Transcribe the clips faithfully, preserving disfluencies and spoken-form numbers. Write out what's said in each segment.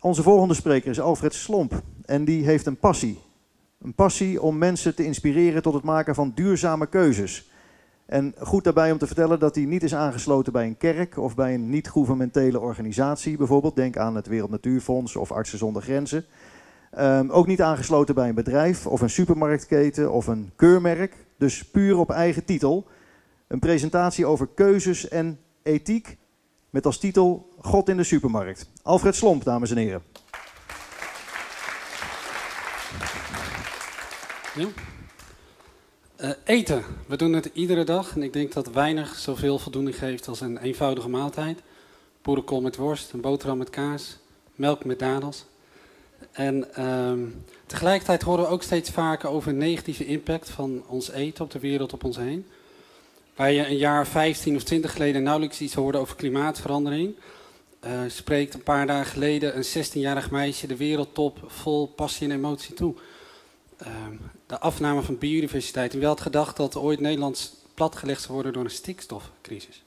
Onze volgende spreker is Alfred Slomp en die heeft een passie. Een passie om mensen te inspireren tot het maken van duurzame keuzes. En goed daarbij om te vertellen dat hij niet is aangesloten bij een kerk of bij een niet-gouvernementele organisatie. Bijvoorbeeld, denk aan het Wereld Natuurfonds of Artsen zonder Grenzen. Um, ook niet aangesloten bij een bedrijf of een supermarktketen of een keurmerk. Dus puur op eigen titel. Een presentatie over keuzes en ethiek met als titel God in de supermarkt. Alfred Slomp, dames en heren. Ja. Uh, eten. We doen het iedere dag en ik denk dat weinig zoveel voldoening geeft als een eenvoudige maaltijd. Boerenkool met worst, een boterham met kaas, melk met dadels. En uh, tegelijkertijd horen we ook steeds vaker over een negatieve impact van ons eten op de wereld op ons heen. Waar je een jaar vijftien of twintig geleden nauwelijks iets hoorde over klimaatverandering, uh, spreekt een paar dagen geleden een zestienjarig meisje de wereldtop vol passie en emotie toe. Uh, de afname van biodiversiteit. En wie had gedacht dat ooit Nederland platgelegd zou worden door een stikstofcrisis?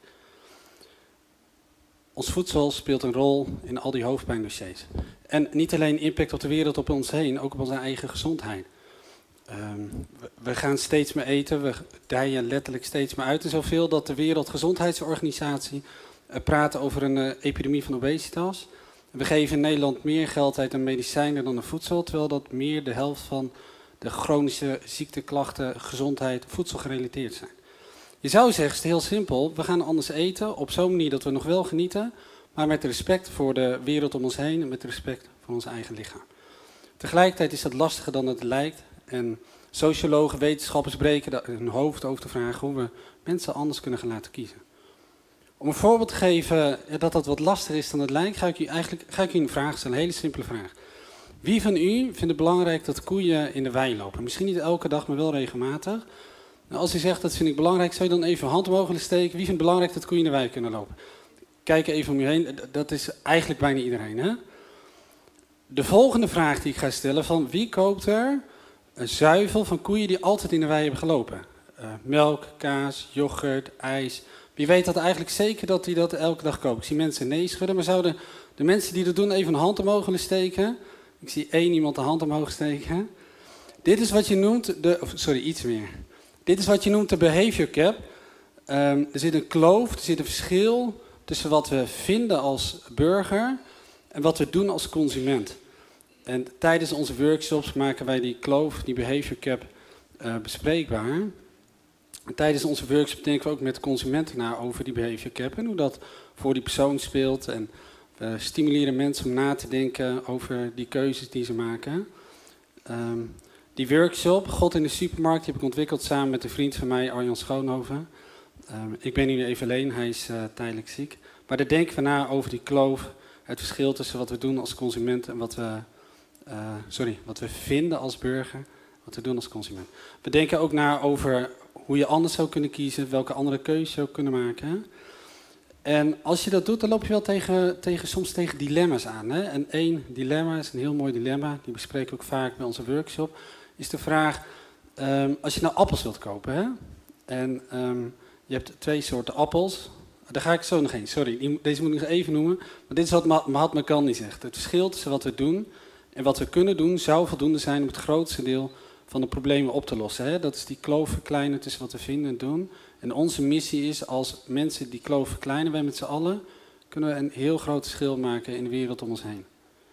Ons voedsel speelt een rol in al die hoofdpijndossiers. En niet alleen impact op de wereld op ons heen, ook op onze eigen gezondheid. Um, we, we gaan steeds meer eten, we dijen letterlijk steeds meer uit. En zoveel dat de Wereldgezondheidsorganisatie uh, praat over een uh, epidemie van obesitas. We geven in Nederland meer geld uit aan medicijnen dan aan voedsel, terwijl dat meer de helft van de chronische ziekteklachten, gezondheid, voedsel gerelateerd zijn. Je zou zeggen, het is heel simpel, we gaan anders eten op zo'n manier dat we nog wel genieten, maar met respect voor de wereld om ons heen en met respect voor ons eigen lichaam. Tegelijkertijd is dat lastiger dan het lijkt en sociologen, wetenschappers breken hun hoofd over te vragen hoe we mensen anders kunnen gaan laten kiezen. Om een voorbeeld te geven ja, dat dat wat lastiger is dan het lijkt, ga ik u eigenlijk ga ik u een vraag stellen, een hele simpele vraag. Wie van u vindt het belangrijk dat koeien in de wei lopen? Misschien niet elke dag, maar wel regelmatig. Nou, als u zegt dat vind ik belangrijk, zou je dan even uw hand omhoog willen steken? Wie vindt het belangrijk dat koeien in de wei kunnen lopen? Kijk even om u heen, dat is eigenlijk bijna iedereen. Hè? De volgende vraag die ik ga stellen, van wie koopt er een zuivel van koeien die altijd in de wei hebben gelopen? Uh, melk, kaas, yoghurt, ijs. Wie weet dat eigenlijk zeker dat hij dat elke dag koopt? Ik zie mensen nee schudden, maar zouden de mensen die dat doen even een hand omhoog willen steken? Ik zie één iemand de hand omhoog steken. Dit is wat je noemt de, of, sorry, iets meer. Dit is wat je noemt de behavior gap. Um, er zit een kloof, er zit een verschil tussen wat we vinden als burger en wat we doen als consument. En tijdens onze workshops maken wij die kloof, die behavior gap, uh, bespreekbaar. En tijdens onze workshops denken we ook met consumenten na over die behavior gap en hoe dat voor die persoon speelt. En we stimuleren mensen om na te denken over die keuzes die ze maken. Um, die workshop, God in de supermarkt, die heb ik ontwikkeld samen met een vriend van mij, Arjan Schoonhoven. Um, ik ben nu even alleen, hij is uh, tijdelijk ziek. Maar daar denken we na over die kloof, het verschil tussen wat we doen als consument en wat we, uh, sorry, wat we vinden als burger, wat we doen als consument. We denken ook na over hoe je anders zou kunnen kiezen, welke andere keuze je zou kunnen maken. En als je dat doet, dan loop je wel tegen, tegen, soms tegen dilemma's aan. Hè? En één dilemma is een heel mooi dilemma, die bespreken we ook vaak bij onze workshop, is de vraag, um, als je nou appels wilt kopen, hè? En um, je hebt twee soorten appels, daar ga ik zo nog heen, sorry, deze moet ik nog even noemen, maar dit is wat Mahatma Gandhi zegt. Het verschil tussen wat we doen en wat we kunnen doen, zou voldoende zijn om het grootste deel van de problemen op te lossen. Hè? Dat is die kloof verkleinen tussen wat we vinden en doen. En onze missie is, als mensen die kloof verkleinen, wij met z'n allen, kunnen we een heel groot verschil maken in de wereld om ons heen.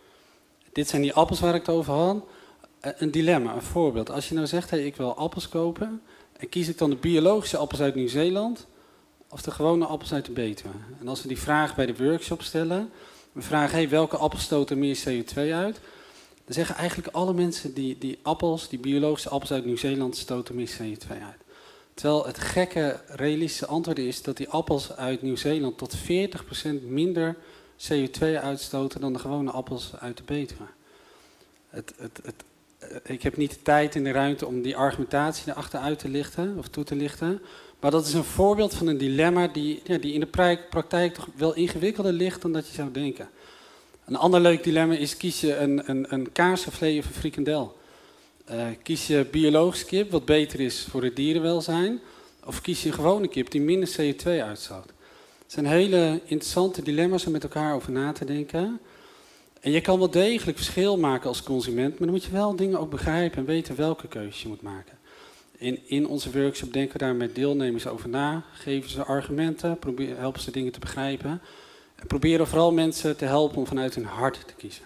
Dit zijn die appels waar ik het over had. Een dilemma, een voorbeeld. Als je nou zegt, hey, ik wil appels kopen, en kies ik dan de biologische appels uit Nieuw-Zeeland of de gewone appels uit de Betuwe? En als we die vraag bij de workshop stellen, we vragen, hey, welke appels stoten meer C O twee uit? Dan zeggen eigenlijk alle mensen, die, die appels, die biologische appels uit Nieuw-Zeeland stoten meer C O twee uit. Terwijl het gekke, realistische antwoord is dat die appels uit Nieuw-Zeeland tot veertig procent minder C O twee uitstoten dan de gewone appels uit de Betuwe. Het, het, het, ik heb niet de tijd en de ruimte om die argumentatie erachter uit te lichten of toe te lichten. Maar dat is een voorbeeld van een dilemma die, ja, die in de praktijk toch wel ingewikkelder ligt dan dat je zou denken. Een ander leuk dilemma is, kies je een, een, een kaassoufflé of een frikandel? Uh, kies je biologische kip, wat beter is voor het dierenwelzijn? Of kies je een gewone kip die minder C O twee uitstoot? Het zijn hele interessante dilemma's om met elkaar over na te denken. En je kan wel degelijk verschil maken als consument, maar dan moet je wel dingen ook begrijpen en weten welke keuzes je moet maken. In, in onze workshop denken we daar met deelnemers over na, geven ze argumenten, proberen, helpen ze dingen te begrijpen. En proberen vooral mensen te helpen om vanuit hun hart te kiezen.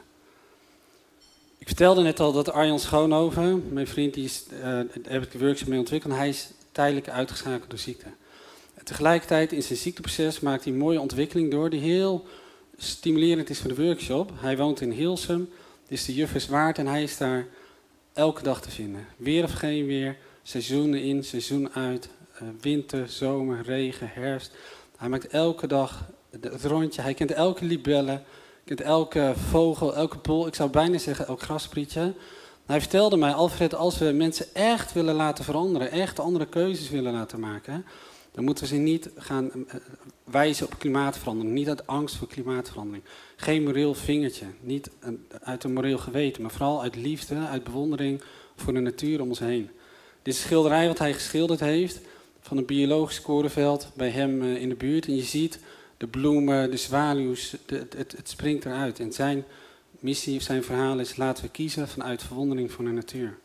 Ik vertelde net al dat Arjan Schoonhoven, mijn vriend, die is, uh, daar heb ik de workshop mee ontwikkeld, hij is tijdelijk uitgeschakeld door ziekte. En tegelijkertijd in zijn ziekteproces maakt hij een mooie ontwikkeling door die heel stimulerend is voor de workshop. Hij woont in Hilsum, het is de Juffers Waard en hij is daar elke dag te vinden. Weer of geen weer, seizoenen in, seizoen uit, uh, winter, zomer, regen, herfst. Hij maakt elke dag het rondje, hij kent elke libelle, kent elke vogel, elke pol, ik zou bijna zeggen elk grasprietje. Hij vertelde mij, Alfred, als we mensen echt willen laten veranderen, echt andere keuzes willen laten maken, dan moeten we ze niet gaan wijzen op klimaatverandering. Niet uit angst voor klimaatverandering. Geen moreel vingertje. Niet uit een moreel geweten. Maar vooral uit liefde, uit bewondering voor de natuur om ons heen. Dit is een schilderij wat hij geschilderd heeft. Van een biologisch korenveld bij hem in de buurt. En je ziet de bloemen, de zwaluws. De, het, het springt eruit. En zijn missie of zijn verhaal is: laten we kiezen vanuit verwondering voor de natuur.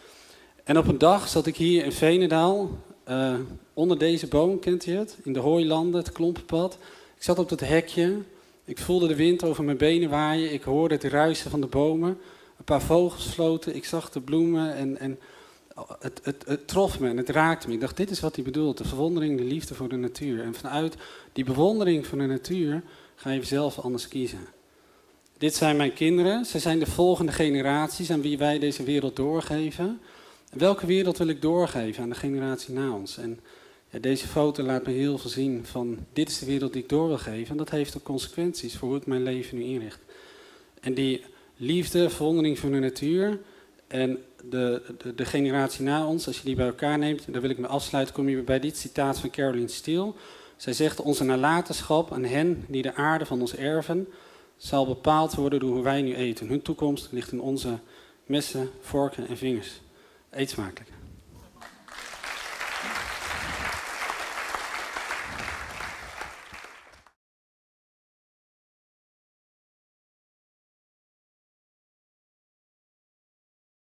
En op een dag zat ik hier in Veenendaal. Uh, onder deze boom, kent u het? In de hooilanden, het klompenpad. Ik zat op dat hekje. Ik voelde de wind over mijn benen waaien. Ik hoorde het ruisen van de bomen. Een paar vogels floten. Ik zag de bloemen en, en het, het, het trof me en het raakte me. Ik dacht, dit is wat hij bedoelt. De verwondering, de liefde voor de natuur. En vanuit die bewondering voor de natuur ga je zelf anders kiezen. Dit zijn mijn kinderen. Ze zijn de volgende generaties aan wie wij deze wereld doorgeven. Welke wereld wil ik doorgeven aan de generatie na ons? En ja, deze foto laat me heel veel zien van dit is de wereld die ik door wil geven. En dat heeft ook consequenties voor hoe ik mijn leven nu inricht. En die liefde, verwondering voor de natuur en de, de, de generatie na ons, als je die bij elkaar neemt, daar wil ik me afsluiten, kom je bij dit citaat van Caroline Steele. Zij zegt, onze nalatenschap aan hen die de aarde van ons erven, zal bepaald worden door hoe wij nu eten. Hun toekomst ligt in onze messen, vorken en vingers. Eet smakelijk.